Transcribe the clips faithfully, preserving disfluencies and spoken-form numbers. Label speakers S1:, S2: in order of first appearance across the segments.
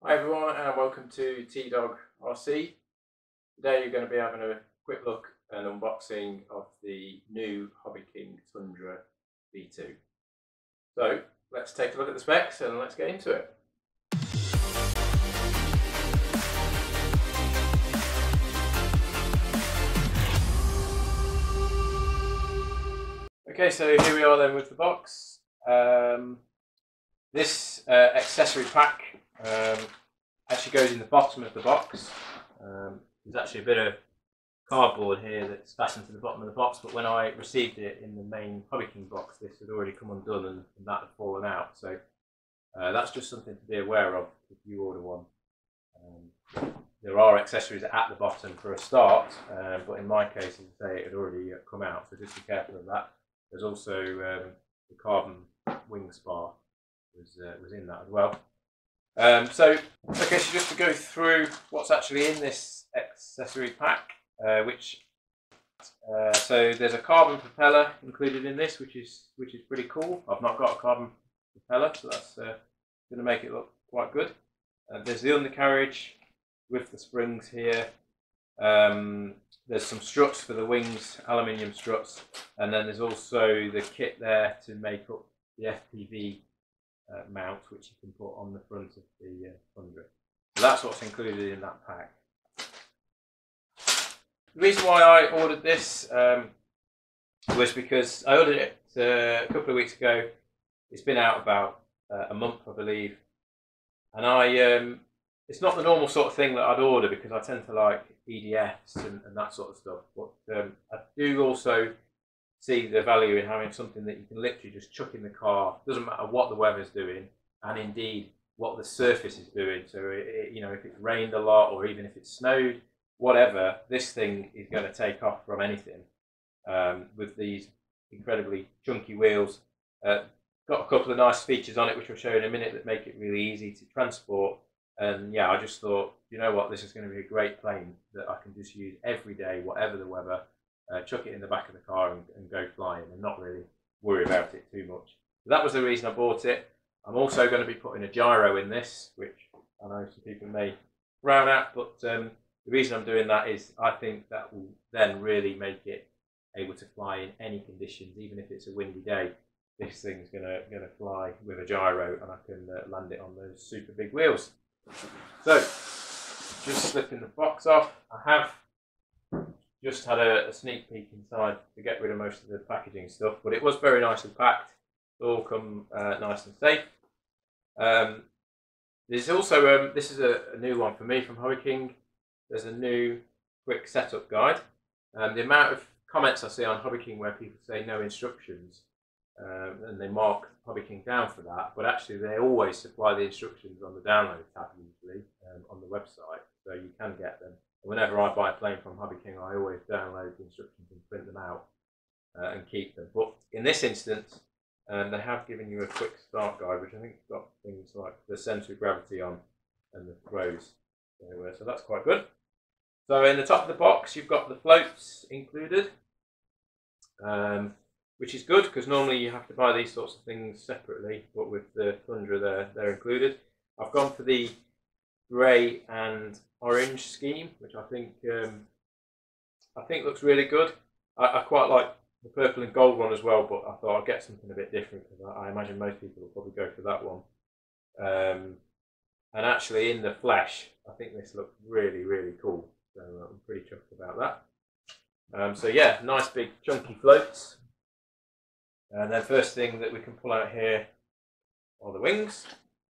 S1: Hi everyone and welcome to T-Dog R C. Today you're going to be having a quick look and unboxing of the new Hobby King Tundra V two. So let's take a look at the specs and let's get into it. Okay, so here we are then with the box. Um, this uh, accessory pack um, actually goes in the bottom of the box. Um, there's actually a bit of cardboard here that's fastened to the bottom of the box, but when I received it in the main Hobby King box, this had already come undone and, and that had fallen out. So uh, that's just something to be aware of if you order one. Um, there are accessories at the bottom for a start, uh, but in my case, as I say, it had already uh, come out, so just be careful of that. There's also um, the carbon wing spar was, uh, was in that as well. Um, so, okay, so just to go through what's actually in this accessory pack, uh, which uh, so there's a carbon propeller included in this, which is which is pretty cool. I've not got a carbon propeller, so that's uh, going to make it look quite good. Uh, there's the undercarriage with the springs here. Um, there's some struts for the wings, aluminium struts, and then there's also the kit there to make up the F P V uh, mount, which you can put on the front of the uh, Tundra. So that's what's included in that pack. The reason why I ordered this um, was because I ordered it uh, a couple of weeks ago. It's been out about uh, a month, I believe, and I um, it's not the normal sort of thing that I'd order because I tend to like E D Fs and, and that sort of stuff. But um, I do also see the value in having something that you can literally just chuck in the car. Doesn't matter what the weather's doing, and indeed what the surface is doing. So it, it, you know, if it's rained a lot or even if it's snowed, whatever, this thing is going to take off from anything. Um, with these incredibly chunky wheels, uh, got a couple of nice features on it, which I'll show you in a minute, that make it really easy to transport. And yeah, I just thought, you know what, this is going to be a great plane that I can just use every day, whatever the weather, uh, chuck it in the back of the car and, and go flying and not really worry about it too much. So that was the reason I bought it. I'm also going to be putting a gyro in this, which I know some people may frown at, but um, the reason I'm doing that is I think that will then really make it able to fly in any conditions, even if it's a windy day. This thing's going to going to fly with a gyro, and I can uh, land it on those super big wheels. So, just slipping the box off, I have just had a, a sneak peek inside to get rid of most of the packaging stuff, but it was very nicely packed. It's all come uh, nice and safe. Um, there's also, um, this is a, a new one for me from Hobby King. There's a new quick setup guide. Um, the amount of comments I see on Hobby King where people say no instructions, Um, and they mark Hobby King down for that, but actually they always supply the instructions on the download tab usually um, on the website, so you can get them. And whenever I buy a plane from Hobby King, I always download the instructions and print them out uh, and keep them. But in this instance, um, they have given you a quick start guide, which I think has got things like the centre of gravity on and the throws anywhere, so that's quite good. So in the top of the box, you've got the floats included. Um, which is good because normally you have to buy these sorts of things separately, but with the Tundra they're, they're included. I've gone for the grey and orange scheme, which I think um, I think looks really good. I, I quite like the purple and gold one as well, but I thought I'd get something a bit different because I, I imagine most people will probably go for that one. Um, and actually in the flesh, I think this looks really, really cool. So I'm pretty chuffed about that. Um, so yeah, nice big chunky floats. And then first thing that we can pull out here are the wings.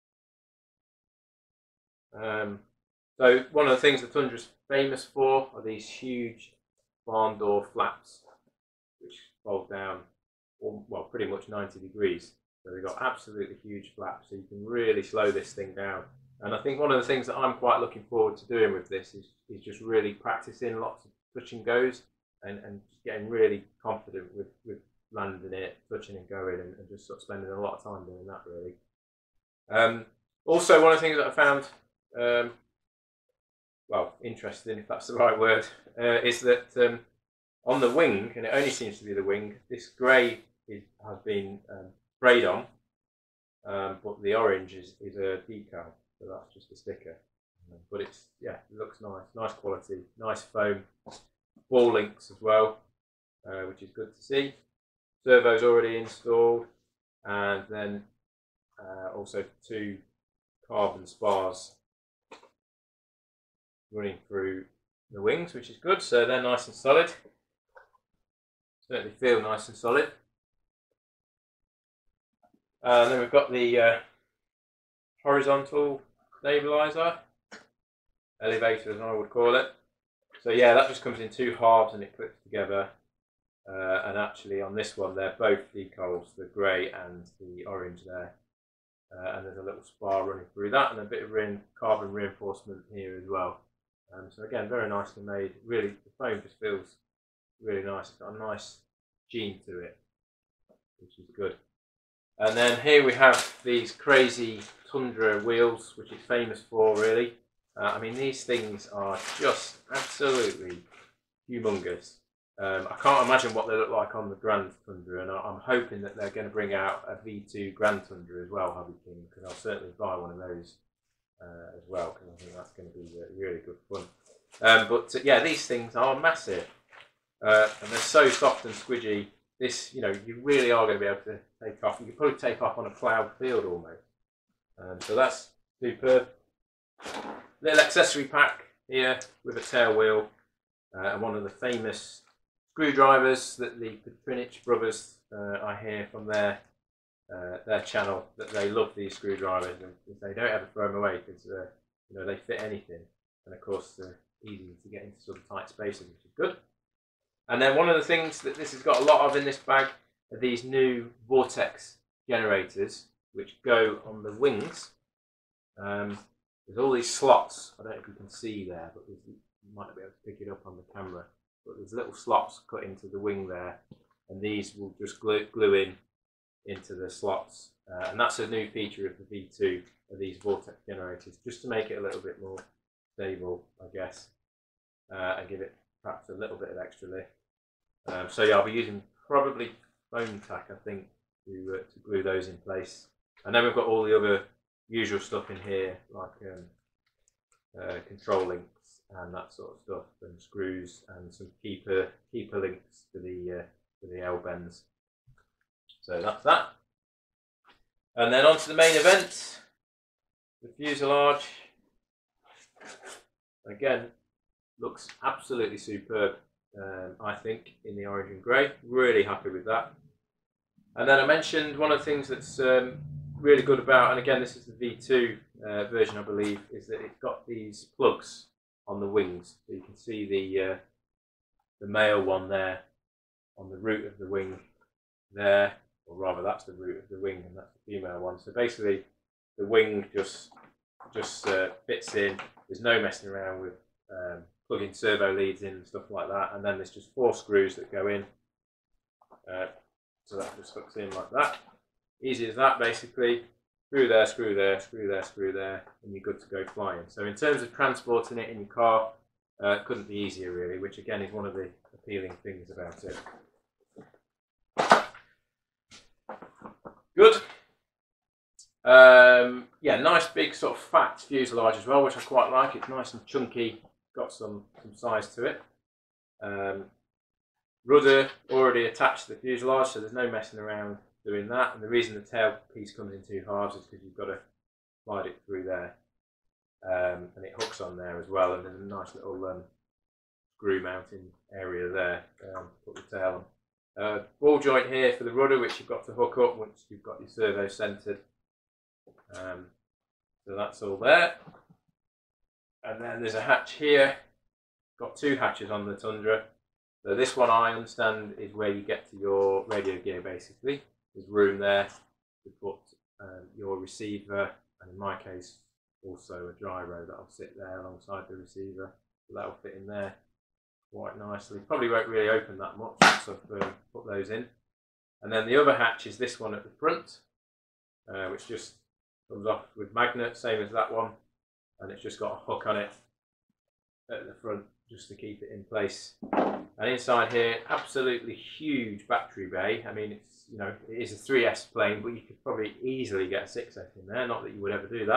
S1: Um, so one of the things the Tundra is famous for are these huge barn door flaps, which fold down, well, pretty much ninety degrees. So they've got absolutely huge flaps, so you can really slow this thing down. And I think one of the things that I'm quite looking forward to doing with this is, is just really practicing lots of touch and goes and, and just getting really confident with, with landing it, touching and going, and, and just sort of spending a lot of time doing that really. Um, also, one of the things that I found, um, well, interesting if that's the right word, uh, is that um, on the wing, and it only seems to be the wing, this grey is, has been um, sprayed on, um, but the orange is, is a decal. So that's just a sticker. But it's, yeah, it looks nice, nice quality, nice foam. Ball links as well, uh, which is good to see. Servo's already installed, and then uh, also two carbon spars running through the wings, which is good. So they're nice and solid. Certainly feel nice and solid. Uh, and then we've got the uh, horizontal stabilizer, elevator as I would call it. So yeah, that just comes in two halves and it clips together. Uh, and actually on this one, they're both decals, the grey and the orange there. Uh, and there's a little spar running through that, and a bit of rein carbon reinforcement here as well. Um, so again, very nicely made. Really, the foam just feels really nice. It's got a nice sheen to it, which is good. And then here we have these crazy Tundra wheels, which it's famous for, really. Uh, I mean, these things are just absolutely humongous. Um, I can't imagine what they look like on the Grand Tundra, and I'm hoping that they're going to bring out a V two Grand Tundra as well, Hobby King, because I'll certainly buy one of those uh, as well, because I think that's going to be uh, really good fun. Um, but uh, yeah, these things are massive, uh, and they're so soft and squidgy. This, you know, you really are going to be able to take off. You could probably take off on a ploughed field almost. Um, so that's superb. Little accessory pack here with a tail wheel uh, and one of the famous screwdrivers that the Petrinich brothers, uh, I hear from their uh, their channel, that they love these screwdrivers and they don't ever throw them away because uh, you know, they fit anything, and of course they're easy to get into sort of tight spaces, which is good. And then one of the things that this has got a lot of in this bag are these new Vortex generators, which go on the wings. Um, there's all these slots. I don't know if you can see there, but you might not be able to pick it up on the camera. But there's little slots cut into the wing there, and these will just glue, glue in into the slots. Uh, and that's a new feature of the V two, of these Vortex generators, just to make it a little bit more stable, I guess, uh, and give it perhaps a little bit of extra lift. Um, so yeah, I'll be using probably foam tack, I think, to, uh, to glue those in place. And then we've got all the other usual stuff in here, like um, uh, control links and that sort of stuff, and screws and some keeper keeper links for the uh, for the L bends. So that's that. And then on to the main event, the fuselage. Again, looks absolutely superb. Um, I think, in the orange and grey. Really happy with that. And then I mentioned one of the things that's um, really good about, and again this is the V two uh, version I believe, is that it's got these plugs on the wings. So you can see the uh, the male one there on the root of the wing there, or rather that's the root of the wing and that's the female one. So basically the wing just just uh, fits in. There's no messing around with um, plugging servo leads in and stuff like that, and then there's just four screws that go in, uh, so that just hooks in like that. Easy as that, basically. Screw there, screw there, screw there, screw there, and you're good to go flying. So in terms of transporting it in your car, uh, couldn't be easier really, which again is one of the appealing things about it. Good. Um, yeah, nice big sort of fat fuselage as well, which I quite like. It's nice and chunky. Got some, some size to it. Um, rudder already attached to the fuselage, so there's no messing around doing that. And the reason the tail piece comes in two halves is because you've got to slide it through there, um, and it hooks on there as well. And there's a nice little um, screw mounting area there um, to put the tail on. Uh, ball joint here for the rudder, which you've got to hook up once you've got your servo centered. Um, so that's all there. And then there's a hatch here. Got two hatches on the Tundra. So this one, I understand, is where you get to your radio gear, basically. There's room there to put um, your receiver, and in my case, also a gyro that'll sit there alongside the receiver. So that'll fit in there quite nicely. Probably won't really open that much once I've um, put those in. And then the other hatch is this one at the front, uh, which just comes off with magnet, same as that one. And it's just got a hook on it at the front just to keep it in place. And inside here, absolutely huge battery bay. I mean, it's, you know, it is a three S plane, but you could probably easily get a six S in there. Not that you would ever do that,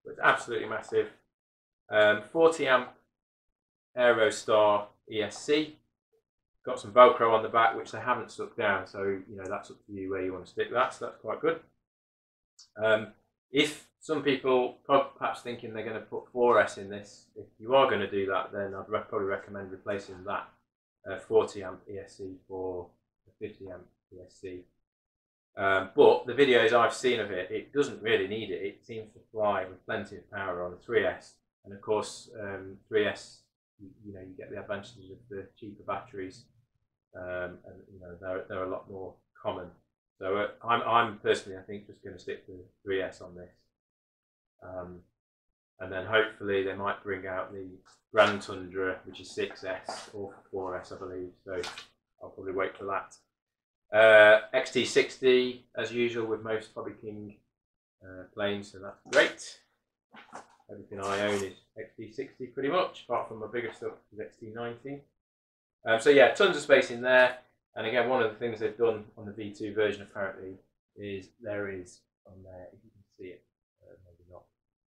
S1: but it's absolutely massive. Um, forty amp Aerostar E S C. Got some Velcro on the back, which they haven't stuck down, so you know that's up to you where you want to stick that. So that's quite good. Um, if some people perhaps thinking they're going to put four S in this, if you are going to do that, then I'd re probably recommend replacing that uh, forty amp E S C for a fifty amp E S C. Um, but the videos I've seen of it, it doesn't really need it. It seems to fly with plenty of power on the three S, and of course um, three S, you, you know, you get the advantages of the cheaper batteries, um, and you know they're they're a lot more common. So uh, I'm I'm personally I think just going to stick to three S on this, um, and then hopefully they might bring out the Grand Tundra, which is six S or four S I believe. So I'll probably wait for that. Uh, X T sixty as usual with most Hobby King uh, planes, so that's great. Everything I own is X T sixty pretty much, apart from my bigger stuff is X T ninety. Um, so yeah, tons of space in there. And again, one of the things they've done on the V two version apparently is there is on there, if you can see it, uh, maybe not.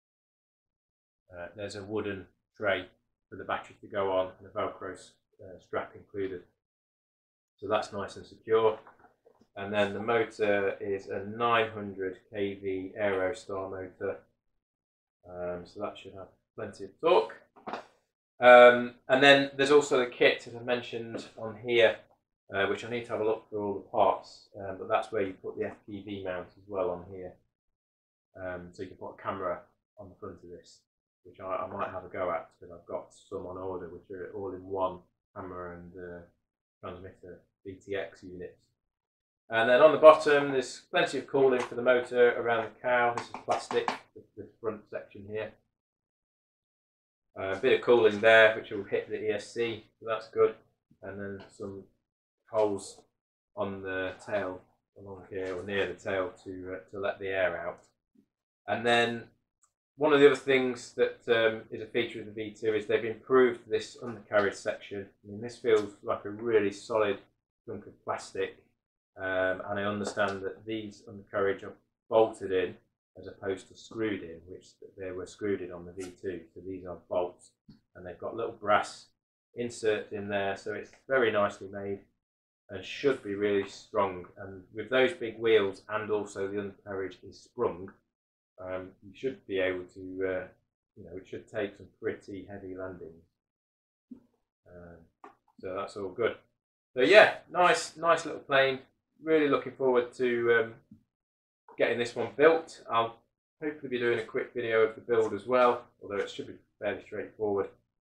S1: Uh, there's a wooden tray for the battery to go on and a Velcro uh, strap included. So that's nice and secure. And then the motor is a nine hundred K V Aerostar motor. Um, so that should have plenty of torque. Um, and then there's also the kit, as I mentioned on here, uh, which I need to have a look for all the parts. Um, but that's where you put the F P V mount as well on here. Um, so you can put a camera on the front of this, which I, I might have a go at, because I've got some on order which are all in one camera and uh, transmitter V T X units. And then on the bottom there's plenty of cooling for the motor around the cowl. This is plastic, this front section here. Uh, a bit of cooling there which will hit the E S C, so that's good. And then some holes on the tail along here or near the tail to, uh, to let the air out. And then one of the other things that um, is a feature of the V two is they've improved this undercarriage section. I mean, this feels like a really solid chunk of plastic, um, and I understand that these undercarriage are bolted in as opposed to screwed in, which they were screwed in on the V two. So these are bolts, and they've got little brass inserts in there, so it's very nicely made and should be really strong. And with those big wheels and also the undercarriage is sprung, Um, you should be able to, uh, you know, it should take some pretty heavy landings. Um, so that's all good. So yeah, nice, nice little plane. Really looking forward to um, getting this one built. I'll hopefully be doing a quick video of the build as well, although it should be fairly straightforward.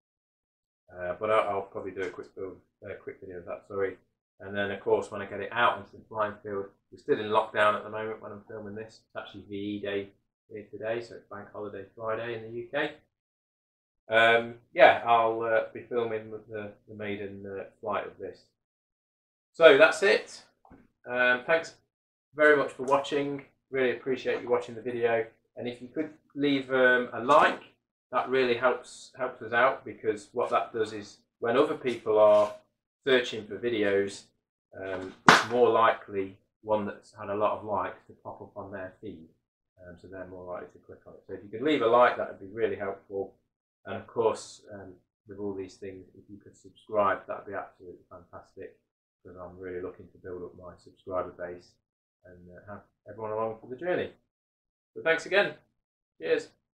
S1: Uh, but I'll, I'll probably do a quick build, uh, quick video of that. Sorry. And then of course when I get it out into the flying field, we're still in lockdown at the moment when I'm filming this. It's actually V E Day here today, so it's Bank Holiday Friday in the U K. Um, yeah, I'll uh, be filming with the, the maiden uh, flight of this. So that's it. Um, thanks very much for watching. Really appreciate you watching the video. And if you could leave um, a like, that really helps helps us out, because what that does is when other people are searching for videos, um, it's more likely one that's had a lot of likes to pop up on their feed. Um, so they're more likely to click on it. So if you could leave a like, that would be really helpful. And of course, um, with all these things, if you could subscribe, that would be absolutely fantastic, because I'm really looking to build up my subscriber base and uh, have everyone along for the journey. So thanks again. Cheers.